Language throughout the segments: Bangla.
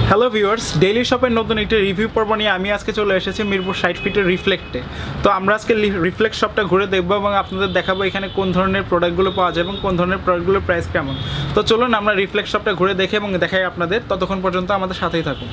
হ্যালো ভিউয়ার্স, ডেইলি শপের নতুন একটা রিভিউ পর্ব নিয়ে আমি আজকে চলে এসেছি মিরপুর 60 ফিটের রিফ্লেক্টে। তো আমরা আজকে রিফ্লেক্ট শপটা ঘুরে দেখবো এবং আপনাদের দেখাবো এখানে কোন ধরনের প্রোডাক্টগুলো পাওয়া যায় এবং কোন ধরনের প্রোডাক্টগুলোর প্রাইস কেমন। তো চলুন আমরা রিফ্লেক্ট শপটা ঘুরে দেখি এবং দেখাই আপনাদের। ততক্ষণ পর্যন্ত আমাদের সাথেই থাকুন।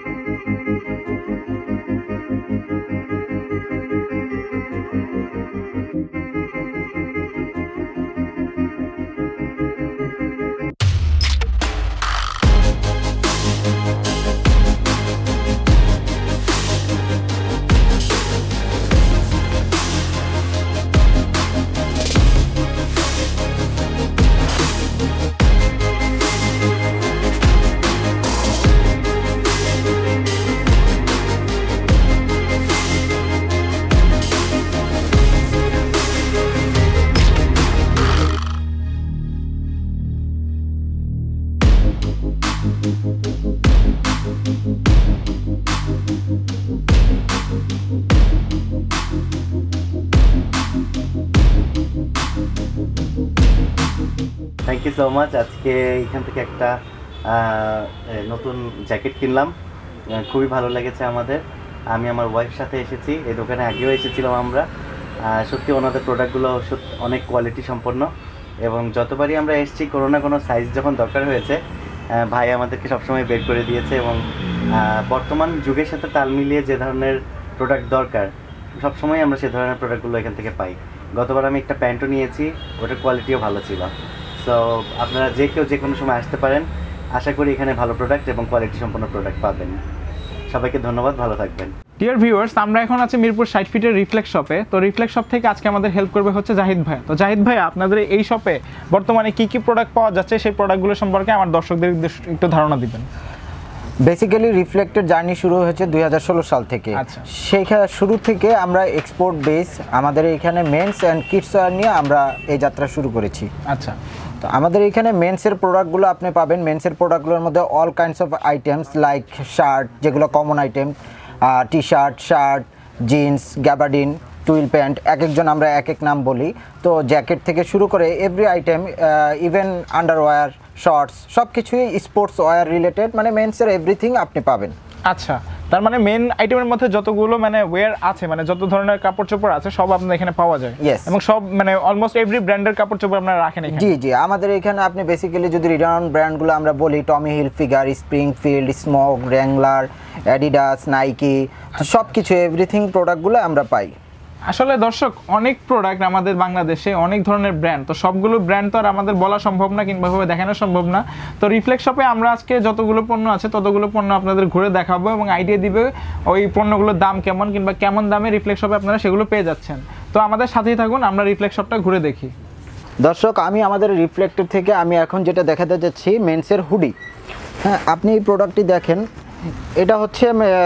Thank you so much. আজকে এখান থেকে একটা নতুন জ্যাকেট কিনলাম, খুবই ভালো লেগেছে আমাদের। আমি আমার ওয়াইফ সাথে এসেছি, এই দোকানে আগেও এসেছিলাম আমরা। সত্যি ওনাদের প্রোডাক্টগুলো অনেক কোয়ালিটি সম্পন্ন এবং যতবারই আমরা এসেছি কোনো না কোনো সাইজ যখন দরকার হয়েছে ভাই আমাদেরকে সবসময় বের করে দিয়েছে এবং বর্তমান যুগের সাথে তাল মিলিয়ে যে ধরনের প্রোডাক্ট দরকার সবসময় আমরা সে ধরনের প্রোডাক্টগুলো এখান থেকে পাই। গতবার আমি একটা প্যান্টও নিয়েছি, ওটার কোয়ালিটিও ভালো ছিল। সো আপনারা যে কেউ যে কোনো সময় আসতে পারেন, আশা করি এখানে ভালো প্রোডাক্ট এবং কোয়ালিটি সম্পন্ন প্রোডাক্ট পাবেন। সবাইকে ধন্যবাদ, ভালো থাকবেন। ডিয়ার ভিউয়ার্স, আমরা এখন আছি মিরপুর 60 ফিটের রিফ্লেক্ট শপে। তো রিফ্লেক্ট শপ থেকে আজকে আমাদের হেল্প করবে হচ্ছে জাহিদ ভাই। তো জাহিদ ভাই, আপনাদের এই শপে বর্তমানে কি কি প্রোডাক্ট পাওয়া যাচ্ছে সেই প্রোডাক্টগুলো সম্পর্কে আমার দর্শকদের একটু ধারণা দিবেন। বেসিক্যালি রিফ্লেক্টের জার্নি শুরু হয়েছে 2016 সাল থেকে। সেইখানে শুরু থেকে আমরা এক্সপোর্ট বেস আমাদের এখানে মেন্স অ্যান্ড কিডস ওয়্যার নিয়ে আমরা এই যাত্রা শুরু করেছি। আচ্ছা, তো আমাদের এখানে মেন্সের প্রোডাক্টগুলো আপনি পাবেন। মেন্সের প্রোডাক্টগুলোর মধ্যে all kinds of items like shirt, যেগুলো common item, T shirt, shirt, jeans, gabardine, twill pant, এক একজন আমরা এক এক নাম বলি। তো জ্যাকেট থেকে শুরু করে every item, even underwear, shorts, সব কিছুই স্পোর্টস ওয়্যার রিলেটেড, মানে মেন্সের এভরিথিং আপনি পাবেন। আচ্ছা, তার মানে মেন আইটেমের মধ্যে যতগুলো মানে ওয়্যার আছে, মানে যত ধরনের কাপড় চোপড় আছে সব আপনাদের এখানে পাওয়া যায়। এবং সব মানে অলমোস্ট এভরি ব্র্যান্ডের কাপড় চোপড় আপনারা রাখেন এখানে। জি জি, আমাদের এখানে আপনি বেসিক্যালি যদি রিনাউন্ড ব্র্যান্ডগুলো আমরা বলি, Tommy Hilfiger, Springfield, Smoke, Wrangler, Adidas, Nike, সব কিছু এভরিথিং প্রোডাক্টগুলো আমরা পাই। আসলে দর্শক, অনেক প্রোডাক্ট আমাদের বাংলাদেশে, অনেক ধরনের ব্র্যান্ড। তো সবগুলো ব্র্যান্ড তো আর আমাদের বলা সম্ভব না কিংবা ভাবে দেখানো সম্ভব না। তো রিফ্লেক্ট শপে আমরা আজকে যতগুলো পণ্য আছে ততগুলো পণ্য আপনাদের ঘুরে দেখাবো এবং আইডিয়া দিবে ওই পণ্যগুলোর দাম কেমন কিংবা কেমন দামে রিফ্লেক্ট শপে আপনারা সেগুলো পেয়ে যাচ্ছেন। তো আমাদের সাথেই থাকুন, আমরা রিফ্লেক্ট শপটা ঘুরে দেখি। দর্শক, আমি আমাদের রিফ্লেক্টের থেকে আমি এখন যেটা দেখাতে যাচ্ছি মেন্সের হুডি। হ্যাঁ, আপনি এই প্রোডাক্টটি দেখেন, এটা হচ্ছে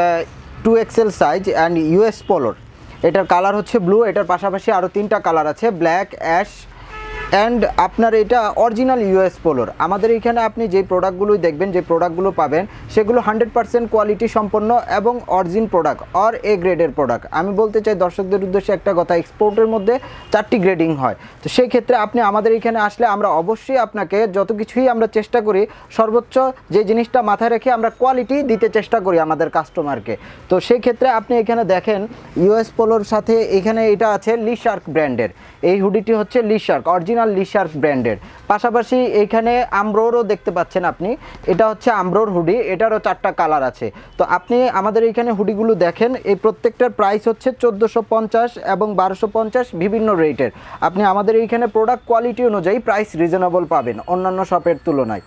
2XL সাইজ অ্যান্ড ইউএস পোলোর। এটার কালার হচ্ছে ব্লু, এটার পাশাপাশি আরও 3টা কালার আছে, ব্ল্যাক, অ্যাশ অ্যান্ড আপনার এটা অরিজিনাল ইউএস পোলোর। আমাদের এখানে আপনি যে প্রোডাক্টগুলোই দেখবেন, যে প্রোডাক্টগুলো পাবেন সেগুলো 100% কোয়ালিটি সম্পন্ন এবং অরিজিন প্রোডাক্ট অর এ গ্রেডের প্রোডাক্ট। আমি বলতে চাই দর্শকদের উদ্দেশ্যে একটা কথা, এক্সপোর্টের মধ্যে 4টি গ্রেডিং হয়। তো সেই ক্ষেত্রে আপনি আমাদের এখানে আসলে আমরা অবশ্যই আপনাকে যত কিছুই আমরা চেষ্টা করি সর্বোচ্চ যে জিনিসটা মাথায় রেখে আমরা কোয়ালিটি দিতে চেষ্টা করি আমাদের কাস্টমারকে। তো সেই ক্ষেত্রে আপনি এখানে দেখেন ইউএস পোলোর সাথে এখানে এটা আছে লি শার্ক ব্র্যান্ডের। এই হুডিটি হচ্ছে Lee Shark, original Lee Shark ব্র্যান্ডের। পাশাপাশি এইখানে আমব্রোরও দেখতে পাচ্ছেন আপনি, এটা হচ্ছে আমব্রোর হুডি, এটারও 4টা কালার আছে। তো আপনি আমাদের এইখানে হুডিগুলো দেখেন, এই প্রত্যেকটার প্রাইস হচ্ছে 1450 এবং 1250 বিভিন্ন রেটের। আপনি আমাদের এইখানে প্রোডাক্ট কোয়ালিটি অনুযায়ী প্রাইস রিজনেবল পাবেন অন্যান্য শপের তুলনায়।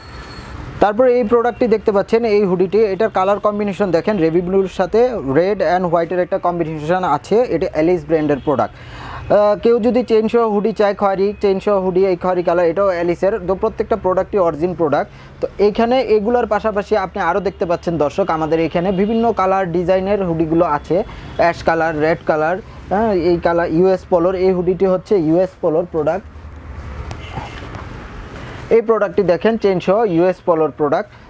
তারপরে এই প্রোডাক্টটি দেখতে পাচ্ছেন, এই হুডিটি, এটার কালার কম্বিনেশন দেখেন, নেভি ব্লুর সাথে রেড অ্যান্ড হোয়াইটের একটা কম্বিনেশন আছে। এটা এলিস ব্র্যান্ডের প্রোডাক্ট। কেউ যদি চেইনসহ হুডি চায়, খয়েরি চেইনসহ হুডি, এই খয়েরি কালার, এটাও অ্যালিসের। তো প্রত্যেকটা প্রোডাক্টই অরিজিন প্রোডাক্ট। তো এইখানে এগুলোর পাশাপাশি আপনি আরও দেখতে পাচ্ছেন দর্শক, আমাদের এখানে বিভিন্ন কালার ডিজাইনের হুডিগুলো আছে, অ্যাশ কালার, রেড কালার, এই কালার ইউএস পোলোর। এই হুডিটি হচ্ছে ইউএস পোলোর প্রোডাক্ট। এই প্রোডাক্টটি দেখেন চেইন সহ ইউএস পোলোর প্রোডাক্ট।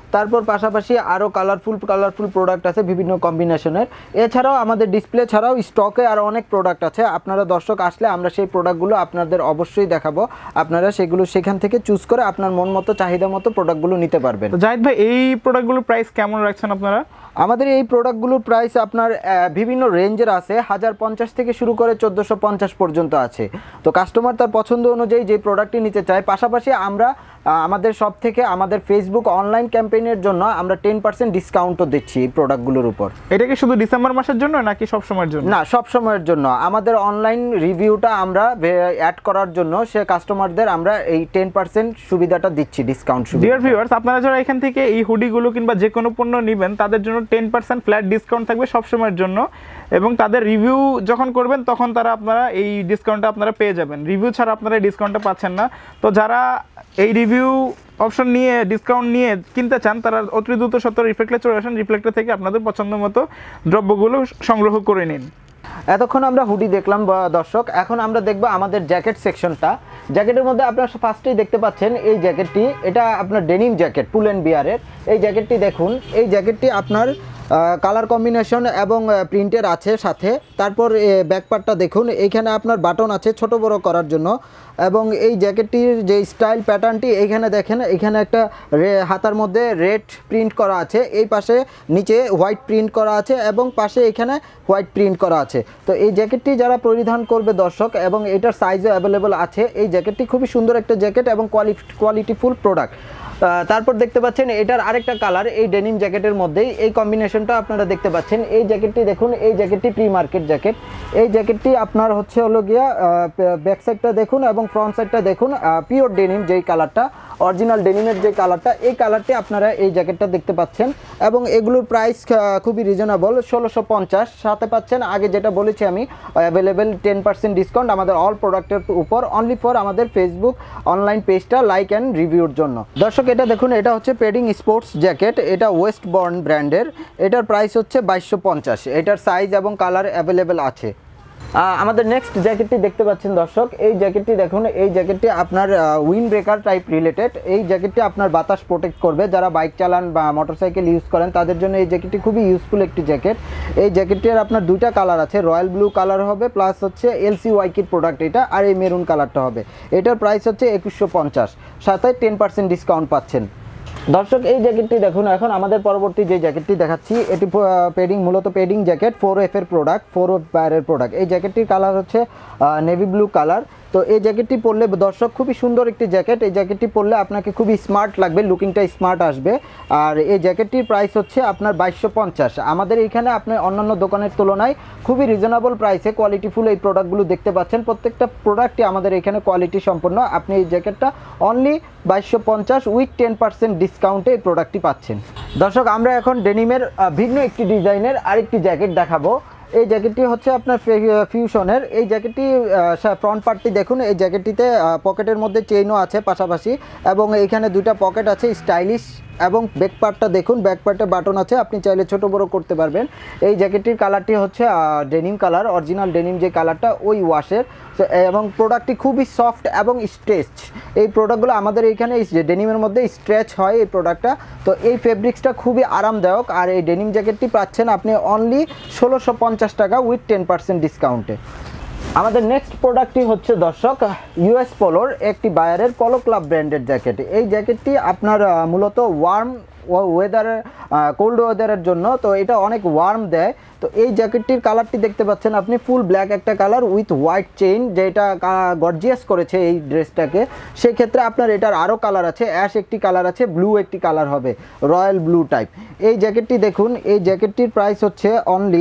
তারপর পাশাপাশি আরও কালারফুল প্রোডাক্ট আছে বিভিন্ন কম্বিনেশনের। এছাড়াও আমাদের ডিসপ্লে ছাড়াও স্টকে আরও অনেক প্রোডাক্ট আছে। আপনারা দর্শক আসলে আমরা সেই প্রোডাক্টগুলো আপনাদের অবশ্যই দেখাবো, আপনারা সেগুলো সেখান থেকে চুজ করে আপনার মন মতো চাহিদা মতো প্রোডাক্টগুলো নিতে পারবেন। জাহিদ ভাই, এই প্রোডাক্টগুলোর প্রাইস কেমন রাখছেন আপনারা? আমাদের এই প্রোডাক্টগুলোর প্রাইস আপনার বিভিন্ন রেঞ্জের আছে, 1050 থেকে শুরু করে 1450 পর্যন্ত আছে। তো কাস্টমার তার পছন্দ অনুযায়ী যে প্রোডাক্টটি নিতে চায়। পাশাপাশি আমরা আমাদের সব থেকে আমাদের ফেসবুক অনলাইন ক্যাম্পেইনের জন্য আমরা 10% ডিসকাউন্টও দিচ্ছি এই প্রোডাক্টগুলোর উপর। এটা কি শুধু ডিসেম্বর মাসের জন্য নাকি সব সময়ের জন্য? না, সব সময়ের জন্য। আমাদের অনলাইন রিভিউটা আমরা অ্যাড করার জন্য সে কাস্টমারদের আমরা এই 10% সুবিধাটা দিচ্ছি, ডিসকাউন্ট সুবিধা। ডিয়ার ভিউয়ার্স, আপনারা যারা এখান থেকে এই হুডিগুলো কিংবা যে কোনো পণ্য নেবেন তাদের জন্য 10% ফ্ল্যাট ডিসকাউন্ট থাকবে সব সময়ের জন্য, এবং তাদের রিভিউ যখন করবেন তখন আপনারা এই ডিসকাউন্টটা আপনারা পেয়ে যাবেন। রিভিউ ছাড়া আপনারা এই ডিসকাউন্টটা পাচ্ছেন না। তো যারা এই রিভিউ অপশন নিয়ে ডিসকাউন্ট নিয়ে কিনতে চান তারা অতি দ্রুত রিফ্লেক্টে চলে আসেন। রিফ্লেক্টে থেকে আপনাদের পছন্দ মতো দ্রব্যগুলো সংগ্রহ করে নিন। এতক্ষণ আমরা হুডি দেখলাম দর্শক, এখন আমরা দেখব আমাদের জ্যাকেট সেকশনটা। জ্যাকেটের মধ্যে আপনারা ফার্স্টেই দেখতে পাচ্ছেন এই জ্যাকেটটি, এটা আপনার ডেনিম জ্যাকেট, পুল অ্যান্ড বিয়ারের। এই জ্যাকেটটি দেখুন, এই জ্যাকেটটি আপনার কালার কম্বিনেশন এবং প্রিন্টের আছে সাথে। তারপর ব্যাকপার্টটা দেখুন, এইখানে আপনার বাটন আছে ছোট বড় করার জন্য, এবং এই জ্যাকেটটির যে স্টাইল প্যাটার্নটি এইখানে দেখেন, এখানে একটা হাতার মধ্যে রেড প্রিন্ট করা আছে, এই পাশে নিচে হোয়াইট প্রিন্ট করা আছে এবং পাশে এখানে হোয়াইট প্রিন্ট করা আছে। তো এই জ্যাকেটটি যারা পরিধান করবে দর্শক, এবং এটার সাইজও অ্যাভেলেবল আছে। এই জ্যাকেটটি খুবই সুন্দর একটা জ্যাকেট এবং কোয়ালিটিফুল প্রোডাক্ট। তারপর দেখতে পাচ্ছেন এটার আরেকটা কালার এই ডেনিম জ্যাকেটের মধ্যেই, এই কম্বিনেশনটা আপনারা দেখতে পাচ্ছেন। এই জ্যাকেটটি দেখুন, এই জ্যাকেটটি প্রি মার্কেট জ্যাকেট। এই জ্যাকেটটি আপনার হচ্ছে হলো গিয়া ব্যাক সাইডটা দেখুন এবং ফ্রন্ট সাইডটা দেখুন, পিওর ডেনিম যেই কালারটা, অরিজিনাল ডেনিমের যে কালারটা, এই কালারটি আপনারা এই জ্যাকেটটা দেখতে পাচ্ছেন। এবং এগুলোর প্রাইস খুবই রিজনেবল, 1650। সাথে পাচ্ছেন আগে যেটা বলেছি আমি, অ্যাভেলেবেল 10% ডিসকাউন্ট আমাদের অল প্রোডাক্টের উপর, অনলি ফর আমাদের ফেসবুক অনলাইন পেজটা লাইক অ্যান্ড রিভিউর জন্য। দর্শক এটা দেখুন, এটা হচ্ছে পেডিং স্পোর্টস জ্যাকেট, এটা ওয়েস্টবর্ন ব্র্যান্ডের। এটার প্রাইস হচ্ছে 2250। এটার সাইজ এবং কালার অ্যাভেলেবেল আছে। আমাদের নেক্সট জ্যাকেটটি দেখতে পাচ্ছেন দর্শক, এই জ্যাকেটটি দেখুন, এই জ্যাকেটটি আপনার উইন্ড ব্রেকার টাইপ রিলেটেড। এই জ্যাকেটটি আপনার বাতাস প্রোটেক্ট করবে, যারা বাইক চালান বা মোটরসাইকেল ইউজ করেন তাদের জন্য এই জ্যাকেটটি খুবই ইউজফুল একটি জ্যাকেট। এই জ্যাকেটটির আপনার দুইটা কালার আছে, রয়্যাল ব্লু কালার হবে প্লাস হচ্ছে এলসি ওয়াইকির প্রোডাক্ট এটা, আর এই মেরুন কালারটা হবে। এটার প্রাইস হচ্ছে 2150, সাথে 10% ডিসকাউন্ট পাচ্ছেন। দর্শক এই জ্যাকেটটি দেখুন, এখন আমাদের পরবর্তী যে জ্যাকেটটি দেখাচ্ছি, এটি মূলত পেডিং জ্যাকেট, 4F এর প্রোডাক্ট, 4F এর প্রোডাক্ট। এই জ্যাকেটটির কালার হচ্ছে নেভি ব্লু কালার। তো এই জ্যাকেটটি পরলে দর্শক খুবই সুন্দর একটি জ্যাকেট, এই জ্যাকেটটি পরলে আপনাকে খুবই স্মার্ট লাগবে, লুকিংটা স্মার্ট আসবে। আর এই জ্যাকেটটির প্রাইস হচ্ছে আপনার 2250। আমাদের এইখানে আপনি অন্যান্য দোকানের তুলনায় খুবই রিজনেবল প্রাইসে কোয়ালিটিফুল এই প্রোডাক্টগুলো দেখতে পাচ্ছেন। প্রত্যেকটা প্রোডাক্টই আমাদের এখানে কোয়ালিটি সম্পন্ন। আপনি এই জ্যাকেটটা অনলি 2250 উইথ 10% ডিসকাউন্টে এই প্রোডাক্টটি পাচ্ছেন। দর্শক আমরা এখন ডেনিমের ভিন্ন একটি ডিজাইনের আরেকটি জ্যাকেট দেখাবো। এই জ্যাকেটটি হচ্ছে আপনার ফিউশনের। এই জ্যাকেটটি ফ্রন্ট পার্টটি দেখুন, এই জ্যাকেটটিতে পকেটের মধ্যে চেইনও আছে পাশাপাশি, এবং এইখানে দুইটা পকেট আছে স্টাইলিশ। এবং ব্যাক পার্টটা দেখুন, ব্যাক পার্টে বাটন আছে, আপনি চাইলে ছোট বড় করতে পারবেন। এই জ্যাকেটটির কালারটি হচ্ছে ডেনিম কালার, অরিজিনাল ডেনিম যে কালারটা ওই ওয়াশের। এবং প্রোডাক্টটি খুবই সফট এবং স্ট্রেচ। এই প্রোডাক্টগুলো আমাদের এইখানে ডেনিমের মধ্যে স্ট্রেচ হয় এই প্রোডাক্টটা। তো এই ফেব্রিক্সটা খুবই আরামদায়ক। আর এই ডেনিম জ্যাকেটটি পাচ্ছেন আপনি অনলি 1650 টাকা উইথ 10% ডিসকাউন্টে। আমাদের নেক্সট প্রোডাক্টটি হচ্ছে দর্শক ইউএস পোলোর একটি বায়ারের পলো ক্লাব ব্র্যান্ডের জ্যাকেট। এই জ্যাকেটটি আপনার মূলত ওয়ার্ম ওয়েদারের, কোল্ড ওয়েদারের জন্য, তো এটা অনেক ওয়ার্ম দেয়। তো এই জ্যাকেটটির কালারটি দেখতে পাচ্ছেন আপনি, ফুল ব্ল্যাক একটা কালার উইথ হোয়াইট চেইন, যেটা গর্জিয়াস করেছে এই ড্রেসটাকে। সেক্ষেত্রে আপনার এটার আরও কালার আছে, অ্যাশ একটি কালার আছে, ব্লু একটি কালার হবে, রয়্যাল ব্লু টাইপ। এই জ্যাকেটটি দেখুন, এই জ্যাকেটটির প্রাইস হচ্ছে অনলি,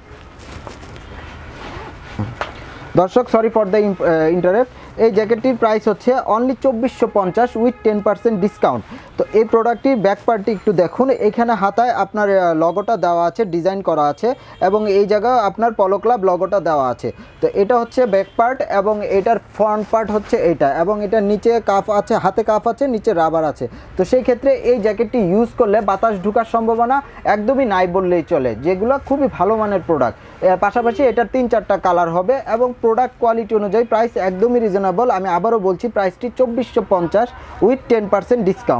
দর্শক সরি ফর দ্য ইন্টারাপ্ট, এই জ্যাকেটটির প্রাইস হচ্ছে অনলি 2450 উইথ 10% ডিসকাউন্ট। তো এই প্রোডাক্টটির ব্যাক পার্টটি একটু দেখুন, এখানে হাতায় আপনার লগোটা দেওয়া আছে, ডিজাইন করা আছে, এবং এই জায়গায় আপনার পলো ক্লাব লগোটা দেওয়া আছে। তো এটা হচ্ছে ব্যাক পার্ট, এবং এটার ফ্রন্ট পার্ট হচ্ছে এটা, এবং এটার নিচে কাফ আছে, হাতে কাফ আছে, নিচে রাবার আছে। তো সেই ক্ষেত্রে এই জ্যাকেটটি ইউজ করলে বাতাস ঢোকার সম্ভাবনা একদমই নাই বললেই চলে, যেগুলো খুবই ভালো মানের প্রোডাক্ট। পাশাপাশি এটার 3-4টা কালার হবে, এবং প্রোডাক্ট কোয়ালিটি অনুযায়ী প্রাইস একদমই রিজনেবল। আমি আবারও বলছি, প্রাইসটি 2450 উইথ 10% ডিসকাউন্ট।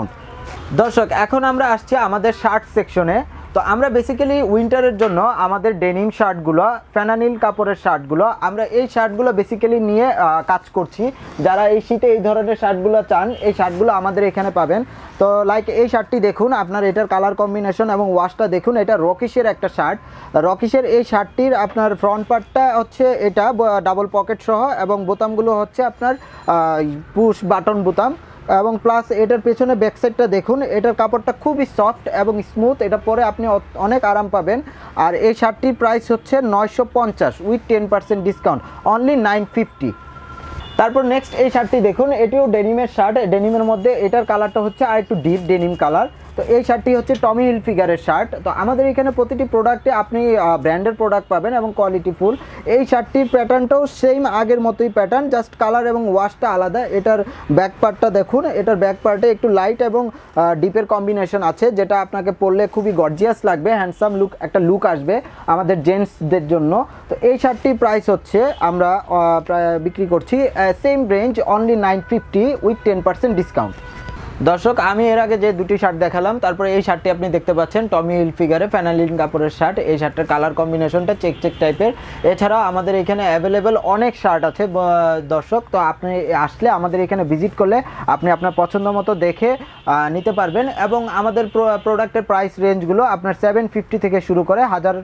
দর্শক এখন আমরা আসছি আমাদের শার্ট সেকশনে। তো আমরা বেসিক্যালি উইন্টারের জন্য আমাদের ডেনিম শার্টগুলো, ফেনানিল কাপড়ের শার্টগুলো, আমরা এই শার্টগুলো বেসিক্যালি নিয়ে কাজ করছি। যারা এই শীতে এই ধরনের শার্টগুলো চান, এই শার্টগুলো আমাদের এখানে পাবেন। তো লাইক এই শার্টটি দেখুন, আপনার এটার কালার কম্বিনেশন এবং ওয়াশটা দেখুন। এটা রকিশের একটা শার্ট। রকিশের এই শার্টটির আপনার ফ্রন্ট পার্টটা হচ্ছে এটা ডাবল পকেট সহ, এবং বোতামগুলো হচ্ছে আপনার পুশ বাটন বোতাম, এবং প্লাস এটার পেছনে ব্যাক সাইডটা দেখুন। এটার কাপড়টা খুবই সফট এবং স্মুথ, এটা পরে আপনি অনেক আরাম পাবেন। আর এই শার্টটির প্রাইস হচ্ছে 950 উইথ 10% ডিসকাউন্ট, অনলি 950। তারপর নেক্সট এই শার্টটি দেখুন, এটিও ডেনিমের শার্ট। ডেনিমের মধ্যে এটার কালারটা হচ্ছে আর একটু ডিপ ডেনিম কালার। তো এই শার্টটি হচ্ছে টমি হিলফিগারের শার্ট। তো আমাদের এখানে প্রতিটি প্রোডাক্টে আপনি ব্র্যান্ডের প্রোডাক্ট পাবেন এবং কোয়ালিটি ফুল। এই শার্টটির প্যাটার্নটাও সেম আগের মতোই প্যাটার্ন, জাস্ট কালার এবং ওয়াশটা আলাদা। এটার ব্যাক পার্টটা দেখুন, এটার ব্যাক পার্টে একটু লাইট এবং ডিপের কম্বিনেশন আছে, যেটা আপনাকে পরলে খুবই গর্জিয়াস লাগবে, হ্যান্ডসাম একটা লুক আসবে আমাদের জেন্টসদের জন্য। তো এই শার্টটির প্রাইস হচ্ছে আমরা বিক্রি করছি same range, only 950 with 10% discount. দর্শক আমি এর আগে যে দুটি শার্ট দেখালাম, তারপরে এই শার্টটি আপনি দেখতে পাচ্ছেন টমি হিলফিগারে ফ্যানালিন কাপড়ের শার্ট। এই শার্টের কালার কম্বিনেশনটা চেক চেক টাইপের। এছাড়াও আমাদের এখানে অ্যাভেলেবেল অনেক শার্ট আছে দর্শক। তো আপনি আসলে আমাদের এখানে ভিজিট করলে আপনি আপনার পছন্দ মতো দেখে নিতে পারবেন, এবং আমাদের প্রোডাক্টের প্রাইস রেঞ্জগুলো আপনার 750 থেকে শুরু করে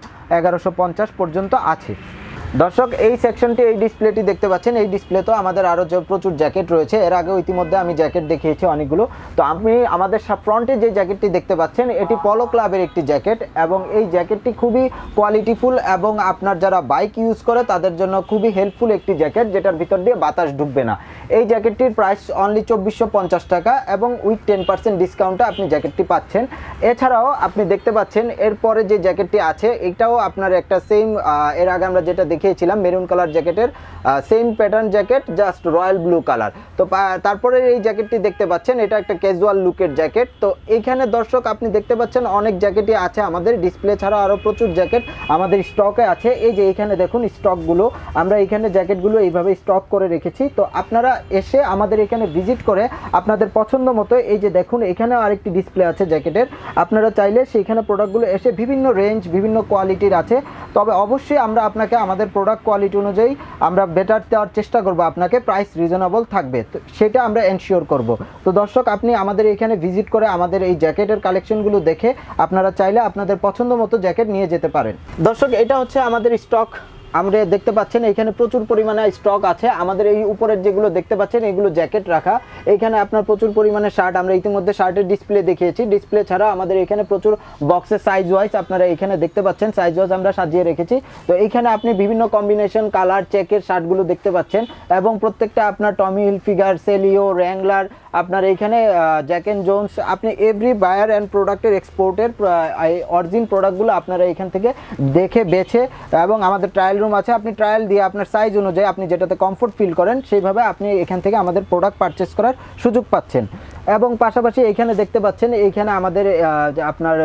1150 পর্যন্ত আছে। দর্শক এই সেকশনটি, এই ডিসপ্লেটি দেখতে পাচ্ছেন, এই ডিসপ্লেতেও আমাদের আরও প্রচুর জ্যাকেট রয়েছে। এর আগেও ইতিমধ্যে আমি জ্যাকেট দেখিয়েছি অনেকগুলো। তো আপনি আমাদের ফ্রন্টে যে জ্যাকেটটি দেখতে পাচ্ছেন, এটি পলো ক্লাবের একটি জ্যাকেট, এবং এই জ্যাকেটটি খুবই কোয়ালিটিফুল এবং আপনার যারা বাইক ইউজ করে তাদের জন্য খুবই হেল্পফুল একটি জ্যাকেট, যেটার ভিতর দিয়ে বাতাস ঢুকবে না। এই জ্যাকেটটির প্রাইস অনলি 2450 টাকা, এবং উইথ 10% ডিসকাউন্টে আপনি জ্যাকেটটি পাচ্ছেন। এছাড়াও আপনি দেখতে পাচ্ছেন এরপরে যে জ্যাকেটটি আছে, এটাও আপনার একটা সেম, এর আগে আমরা যেটা দেখিয়েছিলাম মেরুন কালার জ্যাকেটের same pattern jacket, just royal blue colour. তো তারপরে এই জ্যাকেটটি দেখতে পাচ্ছেন, এটা একটা ক্যাজুয়াল লুকের জ্যাকেট। তো এইখানে দর্শক আপনি দেখতে পাচ্ছেন অনেক জ্যাকেটই আছে আমাদের ডিসপ্লে ছাড়া, আরও প্রচুর জ্যাকেট আমাদের স্টকে আছে। এই যে এখানে দেখুন স্টকগুলো, আমরা এখানে জ্যাকেটগুলো এইভাবে স্টক করে রেখেছি। তো আপনারা এসে আমাদের এখানে ভিজিট করে আপনাদের পছন্দ মতো, এই যে দেখুন এখানেও আরেকটি ডিসপ্লে আছে জ্যাকেটের, আপনারা চাইলে সেইখানে প্রোডাক্টগুলো এসে বিভিন্ন রেঞ্জ বিভিন্ন কোয়ালিটির আছে। তবে অবশ্যই আমরা আপনাকে আমাদের প্রোডাক্ট কোয়ালিটি অনুযায়ী আমরা বেটার দেওয়ার চেষ্টা করব, আপনাকে প্রাইস রিজনেবল থাকবে, তো সেটা আমরা এনশিওর করব। তো দর্শক আপনি আমাদের এখানে ভিজিট করে আমাদের এই জ্যাকেটের কালেকশনগুলো দেখে আপনারা চাইলে আপনাদের পছন্দ মতো জ্যাকেট নিয়ে যেতে পারেন। দর্শক এটা হচ্ছে আমাদের স্টক, আমরা দেখতে পাচ্ছেন এখানে প্রচুর পরিমাণে স্টক আছে। আমাদের এই উপরের যেগুলো দেখতে পাচ্ছেন এগুলো জ্যাকেট রাখা, এখানে আপনার প্রচুর পরিমাণে শার্ট, আমরা ইতিমধ্যে শার্টের ডিসপ্লে দেখিয়েছি। ডিসপ্লে ছাড়া আমাদের এখানে প্রচুর বক্সের সাইজ ওয়াইজ আপনারা এখানে দেখতে পাচ্ছেন, সাইজ ওয়াইজ আমরা সাজিয়ে রেখেছি। তো এইখানে আপনি বিভিন্ন কম্বিনেশন কালার চেকের শার্টগুলো দেখতে পাচ্ছেন, এবং প্রত্যেকটা আপনার টমি হিলফিগার, সেলিও, র্যাংলার, আপনার এইখানে জ্যাক অ্যান্ড জোন্স, আপনি এভরি বায়ার অ্যান্ড প্রোডাক্টের এক্সপোর্টের অরিজিন প্রোডাক্টগুলো আপনারা এখান থেকে দেখে বেছে, এবং আমাদের ট্রায়াল রুম আছে, আপনি ট্রায়াল দিয়ে আপনার সাইজ অনুযায়ী আপনি যেটাতে কমফোর্ট ফিল করেন সেইভাবে আপনি এখান থেকে আমাদের প্রোডাক্ট পারচেস করার সুযোগ পাচ্ছেন। এবং পাশাপাশি এইখানে দেখতে পাচ্ছেন এইখানে আমাদের আপনার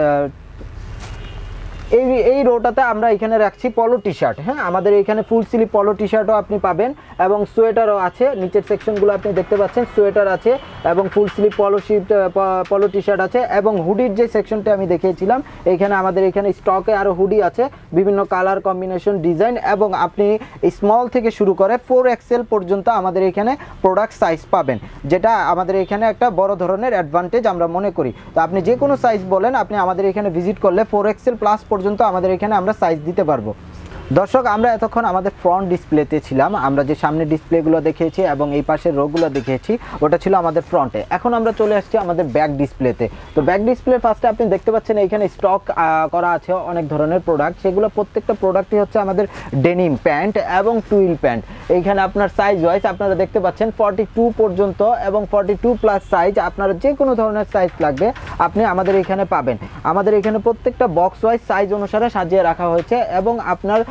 এই রোটাতে আমরা এখানে রাখছি পলো টি শার্ট। হ্যাঁ, আমাদের এখানে ফুল স্লিভ পলো টি শার্টও আপনি পাবেন, এবং সোয়েটারও আছে। নিচের সেকশনগুলো আপনি দেখতে পাচ্ছেন, সোয়েটার আছে এবং ফুল স্লিভ পলো টি শার্ট আছে, এবং হুডির যে সেকশনটা আমি দেখিয়েছিলাম এইখানে আমাদের এখানে স্টকে আরও হুডি আছে, বিভিন্ন কালার কম্বিনেশন ডিজাইন, এবং আপনি স্মল থেকে শুরু করে 4XL পর্যন্ত আমাদের এখানে প্রোডাক্ট সাইজ পাবেন, যেটা আমাদের এখানে একটা বড় ধরনের অ্যাডভান্টেজ আমরা মনে করি। তো আপনি যে কোনো সাইজ বলেন, আপনি আমাদের এখানে ভিজিট করলে 4XL প্লাস পর্যন্ত আমাদের এখানে আমরা সাইজ দিতে পারবো। দর্শক আমরা এতক্ষণ আমাদের ফ্রন্ট ডিসপ্লেতে ছিলাম, আমরা যে সামনে ডিসপ্লেগুলো দেখিয়েছি এবং এই পাশের রোগুলো দেখিয়েছি ওটা ছিল আমাদের ফ্রন্টে। এখন আমরা চলে আসছি আমাদের ব্যাক ডিসপ্লেতে। তো ব্যাক ডিসপ্লে ফার্স্টে আপনি দেখতে পাচ্ছেন এইখানে স্টক করা আছে অনেক ধরনের প্রোডাক্ট, সেগুলো প্রত্যেকটা প্রোডাক্টই হচ্ছে আমাদের ডেনিম প্যান্ট এবং টুইল প্যান্ট। এইখানে আপনার সাইজ ওয়াইজ আপনারা দেখতে পাচ্ছেন 42 পর্যন্ত এবং 42 প্লাস সাইজ, আপনারা যে কোনো ধরনের সাইজ লাগবে আপনি আমাদের এখানে পাবেন। আমাদের এখানে প্রত্যেকটা বক্স ওয়াইজ সাইজ অনুসারে সাজিয়ে রাখা হয়েছে, এবং আপনার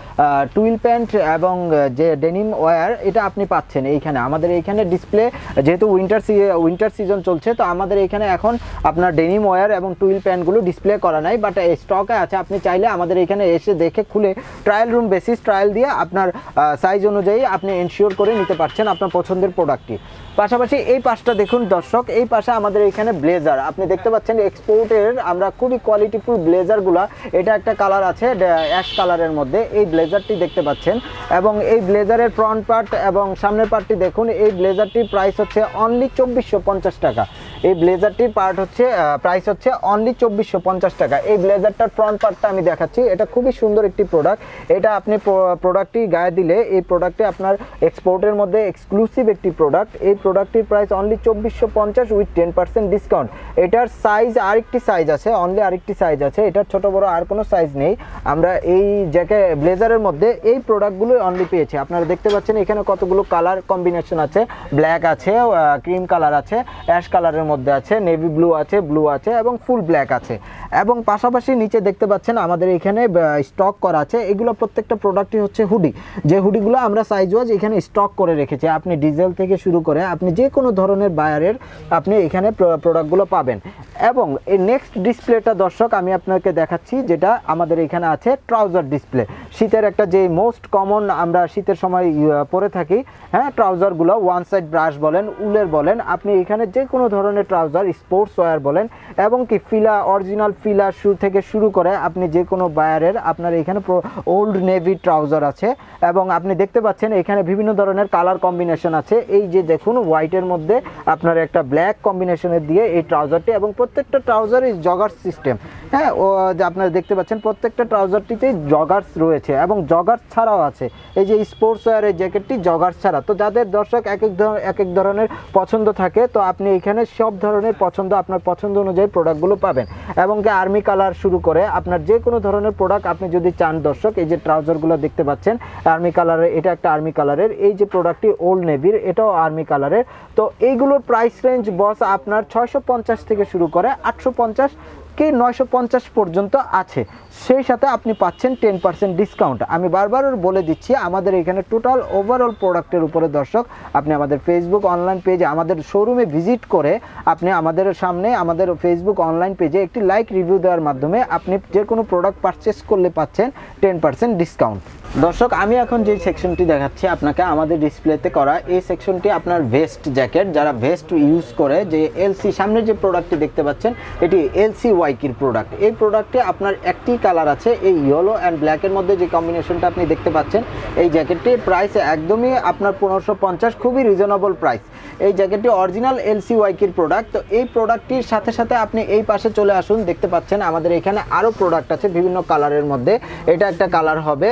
টুইল প্যান্ট এবং যে ডেনিম ওয়্যার এটা আপনি পাচ্ছেন এইখানে। আমাদের এইখানে ডিসপ্লে যেহেতু উইন্টার সিজন চলছে, তো আমাদের এখানে এখন আপনার ডেনিম ওয়্যার এবং টুইল প্যান্টগুলো ডিসপ্লে করা নাই, বাট স্টকে আছে। আপনি চাইলে আমাদের এখানে এসে দেখে খুলে ট্রায়াল রুম বেসিস ট্রায়াল দিয়ে আপনার সাইজ অনুযায়ী আপনি এনশিওর করে নিতে পারছেন আপনার পছন্দের প্রোডাক্টটি। পাশাপাশি এই পাশটা দেখুন দর্শক, এই পাশে আমাদের এখানে ব্লেজার আপনি দেখতে পাচ্ছেন এক্সপোর্টের আমরা খুবই কোয়ালিটিফুল ব্লেজারগুলো। এটা একটা কালার আছে অ্যাশ কালারের মধ্যে, এই ব্লেজারটি দেখতে পাচ্ছেন। এবং এই ব্লেজারের ফ্রন্ট পার্ট এবং সামনের পার্টটি দেখুন। এই ব্লেজারটির প্রাইস হচ্ছে অনলি 2450 টাকা। এই ব্লেজারটির প্রাইস হচ্ছে অনলি 2450 টাকা। এই ব্লেজারটার ফ্রন্ট পার্টটা আমি দেখাচ্ছি, এটা খুবই সুন্দর একটি প্রোডাক্ট। এটা আপনি প্রোডাক্টটি গায়ে দিলে এই প্রোডাক্টটি আপনার এক্সপোর্টের মধ্যে এক্সক্লুসিভ একটি প্রোডাক্ট। এই প্রোডাক্টটির প্রাইস অনলি 2450 উইথ 10% ডিসকাউন্ট। এটার সাইজ আরেকটি সাইজ আছে, অনলি আরেকটি সাইজ আছে, এটার ছোট বড় আর কোনো সাইজ নেই। আমরা এই ব্লেজারের মধ্যে এই প্রোডাক্টগুলো অনলি পেয়েছি। আপনারা দেখতে পাচ্ছেন এখানে কতগুলো কালার কম্বিনেশন আছে, ব্ল্যাক আছে, ক্রিম কালার আছে, অ্যাশ কালারের মধ্যে আছে, নেভি ব্লু আছে এবং ফুল ব্ল্যাক আছে। এবং পাশাপাশি নিচে দেখতে পাচ্ছেন আমাদের এখানে স্টক করা আছে। এগুলো প্রত্যেকটা প্রোডাক্টই হচ্ছে হুডি, যে হুডিগুলো আমরা সাইজ ওয়াইজ এখানে স্টক করে রেখেছি। আপনি ডিজেল থেকে শুরু করে আপনি যে কোনো ধরনের বায়ারের আপনি এখানে প্রোডাক্টগুলো পাবেন। এবং এই নেক্সট ডিসপ্লেটা দর্শক আমি আপনাকে দেখাচ্ছি, যেটা আমাদের এখানে আছে ট্রাউজার ডিসপ্লে। শীতের একটা যে মোস্ট কমন আমরা শীতের সময় পরে থাকি, হ্যাঁ, ট্রাউজারগুলো ওয়ান সাইড ব্রাশ বলেন, উলের বলেন, আপনি এখানে যে কোনো ধরনের ট্রাউজার, স্পোর্টস ওয়্যার বলেন, এবং কি অরিজিনাল ফিলা শু থেকে শুরু করে আপনি যে কোনো বায়ারের আপনার এখানে ওল্ড নেভি ট্রাউজার আছে। এবং আপনি দেখতে পাচ্ছেন এখানে বিভিন্ন ধরনের কালার কম্বিনেশন আছে। এই যে দেখুন হোয়াইটের মধ্যে আপনার একটা ব্ল্যাক কম্বিনেশনের দিয়ে এই ট্রাউজারটি, এবং প্রত্যেকটা ট্রাউজারই জগার্স সিস্টেম, হ্যাঁ, ও যে আপনারা দেখতে পাচ্ছেন প্রত্যেকটা ট্রাউজারটিতেই জগার্স রয়েছে এবং জগার্স ছাড়াও আছে। এই যে স্পোর্টস ওয়্যারের জ্যাকেটটি জগার্স ছাড়া। তো যাদের দর্শক এক এক ধরনের পছন্দ থাকে, তো আপনি এখানে সব ধরনের আপনার পছন্দ অনুযায়ী প্রোডাক্টগুলো পাবেন। এবং কি আর্মি কালার শুরু করে আপনার যে কোনো ধরনের প্রোডাক্ট আপনি যদি চান দর্শক, এই যে ট্রাউজারগুলো দেখতে পাচ্ছেন আর্মি কালারের, এটা একটা আর্মি কালারের। এই যে প্রোডাক্টটি ওল্ড নেভির, এটাও আর্মি কালারের। তো এইগুলোর প্রাইস রেঞ্জ বস আপনার 650 থেকে শুরু করে 850 কি 950 পর্যন্ত আছে। সেই সাথে আপনি পাচ্ছেন 10% ডিসকাউন্ট। আমি বারবার বলে দিচ্ছি, আমাদের এখানে টোটাল ওভারঅল প্রোডাক্টের উপরে দর্শক আপনি আমাদের ফেসবুক অনলাইন পেজে আমাদের শোরুমে ভিজিট করে আপনি আমাদের সামনে আমাদের ফেসবুক অনলাইন পেজে একটি লাইক রিভিউ দেওয়ার মাধ্যমে আপনি যে কোনো প্রোডাক্ট পারচেস করলে পাচ্ছেন 10% ডিসকাউন্ট। দর্শক আমি এখন যে সেকশনটি দেখাচ্ছি আপনাকে আমাদের ডিসপ্লেতে করা, এই সেকশনটি আপনার ভেস্ট জ্যাকেট, যারা ভেস্ট ইউজ করে, যে এলসি সামনের যে প্রোডাক্টটি দেখতে পাচ্ছেন এটি এলসি ওয়াইকির প্রোডাক্ট। এই প্রোডাক্টে আপনার একটি কালার আছে, এই ইয়েলো অ্যান্ড ব্ল্যাকের মধ্যে যে কম্বিনেশনটা আপনি দেখতে পাচ্ছেন। এই জ্যাকেটটির প্রাইস একদমই আপনার 1550, খুবই রিজনেবল প্রাইস। এই জ্যাকেটটি অরিজিনাল এলসি ওয়াইকির প্রোডাক্ট। তো এই প্রোডাক্টটির সাথে সাথে আপনি এই পাশে চলে আসুন, দেখতে পাচ্ছেন আমাদের এখানে আরও প্রোডাক্ট আছে বিভিন্ন কালারের মধ্যে। এটা একটা কালার হবে,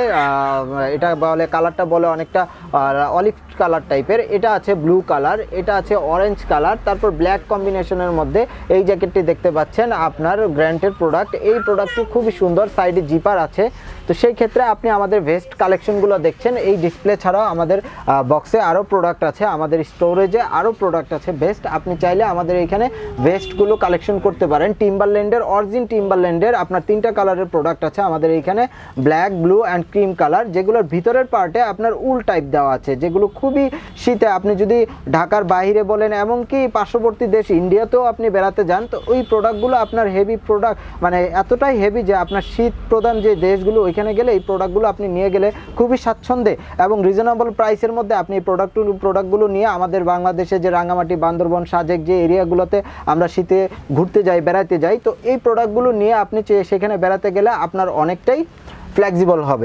এটা বলে কালারটা বলে অনেকটা অলিভ কালার টাইপের। এটা আছে ব্লু কালার, এটা আছে অরেঞ্জ কালার, তারপর ব্ল্যাক কম্বিনেশনের মধ্যে এই জ্যাকেটটি দেখতে পাচ্ছেন আপনার গ্র্যান্টের প্রোডাক্ট। এই প্রোডাক্টটি খুবই সুন্দর, সাইডে জিপার আছে। তো সেই ক্ষেত্রে আপনি আমাদের ভেস্ট কালেকশনগুলো দেখছেন। এই ডিসপ্লে ছাড়াও আমাদের বক্সে আরও প্রোডাক্ট আছে, আমাদের স্টোরেজে আরও প্রোডাক্ট আছে ভেস্ট। আপনি চাইলে আমাদের এখানে ভেস্টগুলো কালেকশন করতে পারেন। টিম্বারল্যান্ডের অরিজিন টিম্বারল্যান্ডের আপনার 3টা কালারের প্রোডাক্ট আছে আমাদের এইখানে, black, blue and cream colour, যেগুলোর ভিতরের পার্টে আপনার উল টাইপ দেওয়া আছে, যেগুলো খুবই শীতে আপনি যদি ঢাকার বাইরে বলেন, এমনকি পার্শ্ববর্তী দেশ ইন্ডিয়াতেও আপনি বেড়াতে যান, তো ওই প্রোডাক্টগুলো আপনার হেভি প্রোডাক্ট, মানে এতটাই হেভি যে আপনার শীত প্রধান যে দেশগুলো ওইখানে গেলে এই প্রোডাক্টগুলো আপনি নিয়ে গেলে খুবই স্বাচ্ছন্দ্যে এবং রিজনেবল প্রাইসের মধ্যে আপনি এই প্রোডাক্টগুলো নিয়ে আমাদের বাংলাদেশে যে রাঙ্গামাটি, বান্দরবন, সাজেক যে এরিয়াগুলোতে আমরা শীতে ঘুরতে যাই, বেড়াতে যাই, তো এই প্রোডাক্টগুলো নিয়ে আপনি সেখানে বেড়াতে গেলে আপনার অনেকটাই ফ্লেক্সিবল হবে।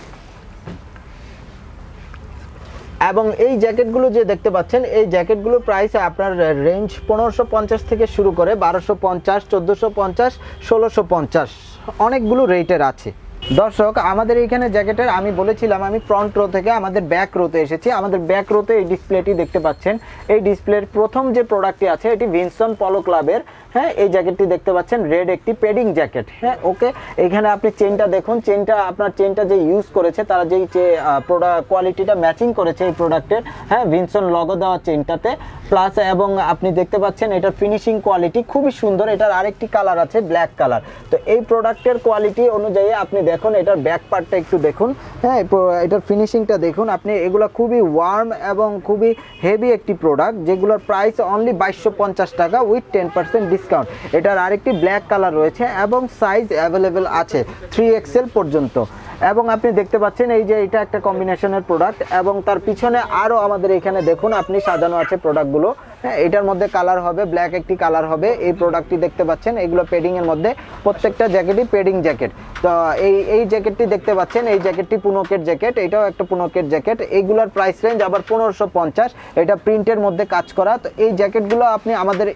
এবং এই জ্যাকেটগুলো যে দেখতে পাচ্ছেন, এই জ্যাকেটগুলোর প্রাইস আপনার রেঞ্জ 1550 থেকে শুরু করে 1250, 1450, 1650, অনেকগুলো রেটের আছে। দর্শক আমাদের এইখানে জ্যাকেটের আমি বলেছিলাম আমি ফ্রন্ট রো থেকে আমাদের ব্যাক রোতে এসেছি। আমাদের ব্যাক রোতে এই ডিসপ্লেটি দেখতে পাচ্ছেন। এই ডিসপ্লের প্রথম যে প্রোডাক্টটি আছে এটি ভিনসন পলো ক্লাবের, হ্যাঁ, এই জ্যাকেটটি দেখতে পাচ্ছেন, রেড একটি পেডিং জ্যাকেট, হ্যাঁ, ওকে। এখানে আপনি চেনটা দেখুন, চেনটা যে ইউজ করেছে তারা যেই প্রোডাক্ট কোয়ালিটিটা ম্যাচিং করেছে এই প্রোডাক্টের, হ্যাঁ, ভিনসন লগো দেওয়া চেনটাতে প্লাস। এবং আপনি দেখতে পাচ্ছেন এটার ফিনিশিং কোয়ালিটি খুবই সুন্দর। এটার আরেকটি কালার আছে ব্ল্যাক কালার। তো এই প্রোডাক্টের কোয়ালিটি অনুযায়ী আপনি দেখুন, এটার ব্যাক পার্টটা একটু দেখুন, হ্যাঁ এটার ফিনিশিংটা দেখুন আপনি। এগুলো খুবই ওয়ার্ম এবং খুবই হেভি একটি প্রোডাক্ট, যেগুলোর প্রাইস অনলি 2250 টাকা উইথ 10% ডিসকাউন্ট। এটার আরেকটি ব্ল্যাক কালার রয়েছে এবং সাইজ অ্যাভেলেবেল আছে 3XL পর্যন্ত। এবং আপনি দেখতে পাচ্ছেন এই যে এটা একটা কম্বিনেশনের প্রোডাক্ট, এবং তার পিছনে আরও আমাদের এখানে দেখুন আপনি সাজানো আছে প্রোডাক্টগুলো। হ্যাঁ, এটার মধ্যে কালার হবে, ব্ল্যাক একটি কালার হবে। এই প্রোডাক্টটি দেখতে পাচ্ছেন, এগুলো পেডিংয়ের মধ্যে, প্রত্যেকটা জ্যাকেটই পেডিং জ্যাকেট। তো এই জ্যাকেটটি দেখতে পাচ্ছেন, এই জ্যাকেটটি পুনকের জ্যাকেট, এটাও একটা পুনকের জ্যাকেট। এইগুলোর প্রাইস রেঞ্জ আবার 1550, এটা প্রিন্টের মধ্যে কাজ করা। তো এই জ্যাকেটগুলো আপনি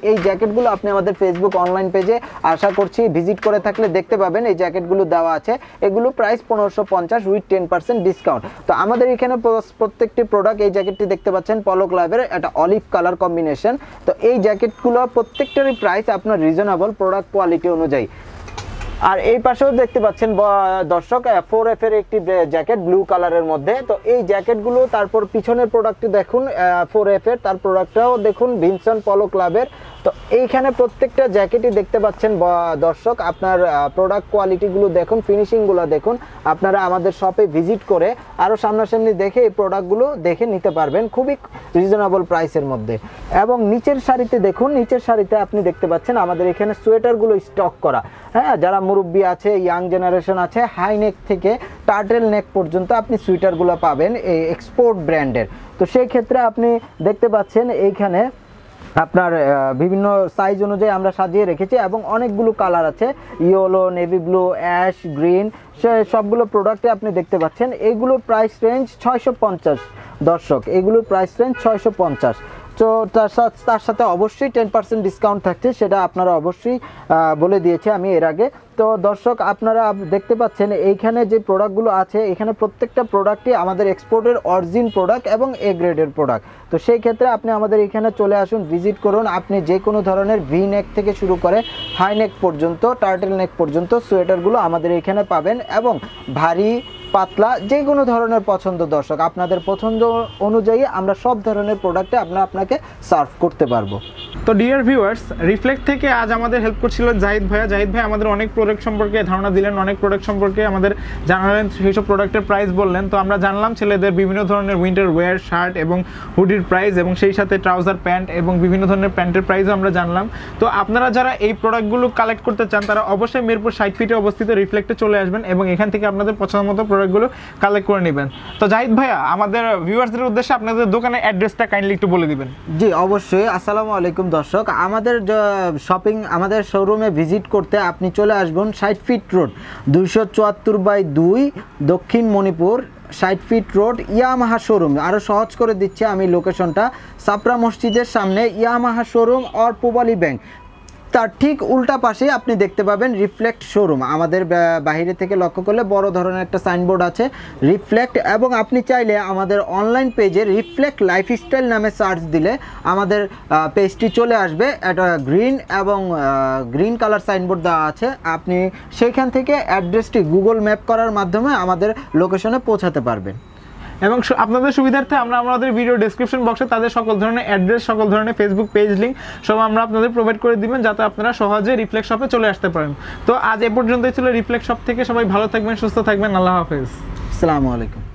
আমাদের ফেসবুক অনলাইন পেজে আশা করছি ভিজিট করে থাকলে দেখতে পাবেন, এই জ্যাকেটগুলো দেওয়া আছে। এগুলো প্রাইস 1550 উইথ 10% ডিসকাউন্ট। তো আমাদের এখানে প্রত্যেকটি প্রোডাক্ট, এই জ্যাকেটটি দেখতে পাচ্ছেন পলো ক্লাবের, এটা অলিভ কালার কম্বিনেশন। তো এই জ্যাকেটগুলো প্রত্যেকটারই প্রাইস আপনার রিজনেবল প্রোডাক্ট কোয়ালিটি অনুযায়ী। আর এই পাশেও দেখতে পাচ্ছেন দর্শক 4F এর একটি জ্যাকেট ব্লু কালারের মধ্যে। তো এই জ্যাকেটগুলো, তারপর পিছনের প্রোডাক্টটি দেখুন 4F এর, তার প্রোডাক্টটাও দেখুন ভিনসন পলো ক্লাবের। তো এইখানে প্রত্যেকটা জ্যাকেটই দেখতে পাচ্ছেন দর্শক, আপনার প্রোডাক্ট কোয়ালিটিগুলো দেখুন, ফিনিশিংগুলো দেখুন। আপনারা আমাদের শপে ভিজিট করে আরও সামনাসামনি দেখে এই প্রোডাক্টগুলো দেখে নিতে পারবেন খুবই রিজনেবল প্রাইসের মধ্যে। এবং নিচের সারিতে দেখুন, নিচের সারিতে আপনি দেখতে পাচ্ছেন আমাদের এখানে সোয়েটারগুলো স্টক করা। হ্যাঁ, যারা মুরব্বী আছে, ইয়াং জেনারেশন আছে, হাই নেক থেকে টার্টেল নেক পর্যন্ত আপনি সোয়েটারগুলো পাবেন এই এক্সপোর্ট ব্র্যান্ডের। তো সেই ক্ষেত্রে আপনি দেখতে পাচ্ছেন এইখানে আপনার বিভিন্ন সাইজ অনুযায়ী আমরা সাজিয়ে রেখেছি, এবং অনেকগুলো কালার আছে, yellow, navy blue, ash, green, সবগুলো প্রোডাক্টে আপনি দেখতে পাচ্ছেন। এইগুলো প্রাইস রেঞ্জ 650 দর্শক, এগুলোর প্রাইস রেঞ্জ 650। তো তার সাথে অবশ্যই 10% ডিসকাউন্ট থাকছে, সেটা আপনারা অবশ্যই বলে দিয়েছে আমি এর আগে। তো দর্শক আপনারা দেখতে পাচ্ছেন এইখানে যে প্রোডাক্টগুলো আছে, এখানে প্রত্যেকটা প্রোডাক্টই আমাদের এক্সপোর্টের অরিজিন প্রোডাক্ট এবং এ গ্রেডের প্রোডাক্ট। তো সেই ক্ষেত্রে আপনি আমাদের এখানে চলে আসুন, ভিজিট করুন। আপনি যে কোনো ধরনের ভি নেক থেকে শুরু করে হাই নেক পর্যন্ত, টার্টেল নেক পর্যন্ত সোয়েটারগুলো আমাদের এখানে পাবেন, এবং ভারী পাতলা যে কোনো ধরনের পছন্দ দর্শক, আপনাদের পছন্দ অনুযায়ী আমরা সব ধরনের প্রোডাক্টে আপনাকে সার্ভ করতে পারবো। তো ডিয়ার ভিউয়ার্স, রিফ্লেক্ট থেকে আজ আমাদের হেল্প করছিলেন জাহিদ ভাই আমাদের অনেক প্রোডাক্ট সম্পর্কে ধারণা দিলেন, অনেক প্রোডাক্ট সম্পর্কে আমাদের জানালেন, সেই সব প্রোডাক্টের প্রাইস বললেন। তো আমরা জানলাম ছেলেদের বিভিন্ন ধরনের উইন্টার ওয়্যার, শার্ট এবং হুডির প্রাইস, এবং সেই সাথে ট্রাউজার প্যান্ট এবং বিভিন্ন ধরনের প্যান্টের প্রাইসও আমরা জানলাম। তো আপনারা যারা এই প্রোডাক্টগুলো কালেক্ট করতে চান, তারা অবশ্যই মিরপুর 60 ফিটে অবস্থিত রিফ্লেক্টে চলে আসবেন এবং এখান থেকে আপনাদের পছন্দ মতো প্রোডাক্টগুলো কালেক্ট করে নেবেন। তো জাহিদ ভাইয়া, আমাদের ভিউয়ার্সদের উদ্দেশ্যে আপনাদের দোকানের অ্যাড্রেসটা কাইন্ডলি একটু বলে দিবেন। জি অবশ্যই। আসসালামু আলাইকুম দর্শক, আমাদের আমাদের শোরুমে ভিজিট করতে আপনি চলে আসবেন 60 ফিট রোড, 274/2 দক্ষিণ Manipur, 60 feet road, Yamaha showroom. আরও সহজ করে দিচ্ছে আমি লোকেশনটা, সাপরা মসজিদের সামনে ইয়ামাহা শোরুম আর পূবালী ব্যাংক, তার ঠিক উল্টা পাশে আপনি দেখতে পাবেন রিফ্লেক্ট শোরুম। আমাদের বাইরে থেকে লক্ষ্য করলে বড় ধরনের একটা সাইনবোর্ড আছে রিফ্লেক্ট, এবং আপনি চাইলে আমাদের অনলাইন পেজে রিফ্লেক্ট লাইফস্টাইল নামে সার্চ দিলে আমাদের পেজটি চলে আসবে। এটা গ্রিন কালার সাইনবোর্ড দেওয়া আছে, আপনি সেইখান থেকে অ্যাড্রেসটি গুগল ম্যাপ করার মাধ্যমে আমাদের লোকেশনে পৌঁছাতে পারবেন। এবং আপনাদের সুবিধার্থে আমরা আমাদের ভিডিও ডেসক্রিপশন বক্সে তাদের সকল ধরনের অ্যাড্রেস, সকল ধরনের ফেসবুক পেজ লিঙ্ক সব আমরা আপনাদের প্রোভাইড করে দিবেন, যাতে আপনারা সহজে রিফ্লেক্ট শপে চলে আসতে পারেন। তো আজ এ পর্যন্তই ছিল রিফ্লেক্ট শপ থেকে। সবাই ভালো থাকবেন, সুস্থ থাকবেন। আল্লাহ হাফেজ। আসসালামু আলাইকুম।